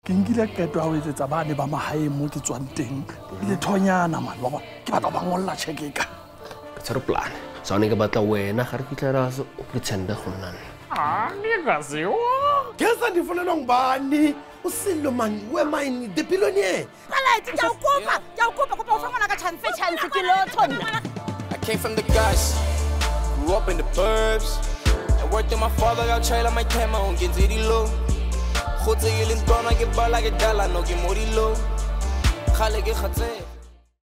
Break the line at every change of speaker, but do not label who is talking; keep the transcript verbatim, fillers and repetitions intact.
ke nkile qeto ya ho etsetsa bane ba mahaeng mo ke tswang teng le thonyana man ba ke batla ba ngolla check ka
tsaro plan so ne ke batla wena ga re fitla ra so o pretend go nna
ah ni ga se o
ke sa di fonela ngubani usillo man we mine the billionaire
ala ti ja ukupa ja ukupa kuba ufanga ka chance chance ke lo thona.
I came from the guys, grew up in the burbs. I worked with my father, got trailer my camera on get it low. Khotse yelin tona ke bala ke dala no ke mori low. Khale ke khatse